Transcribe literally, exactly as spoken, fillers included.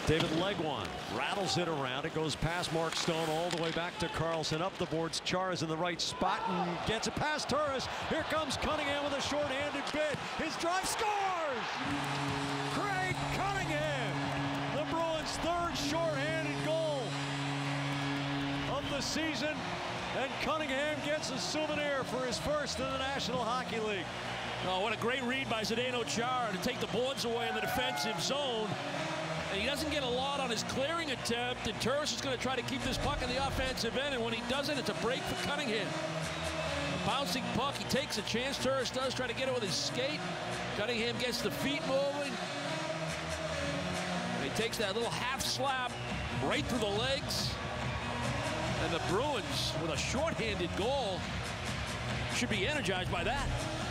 David Legwand rattles it around. It goes past Mark Stone all the way back to Carlson. Up the boards. Char is in the right spot and gets it past Turris. Here comes Cunningham with a short-handed bid. His drive scores! Craig Cunningham! The Bruins' third short-handed goal of the season. And Cunningham gets a souvenir for his first in the National Hockey League. Oh, what a great read by Zdeno Chara to take the boards away in the defensive zone. And he doesn't get a lot on his clearing attempt, and Turris is going to try to keep this puck in the offensive end, and when he does it, it's a break for Cunningham. A bouncing puck, he takes a chance. Turris does try to get it with his skate. Cunningham gets the feet moving. And he takes that little half slap right through the legs. And the Bruins, with a shorthanded goal, should be energized by that.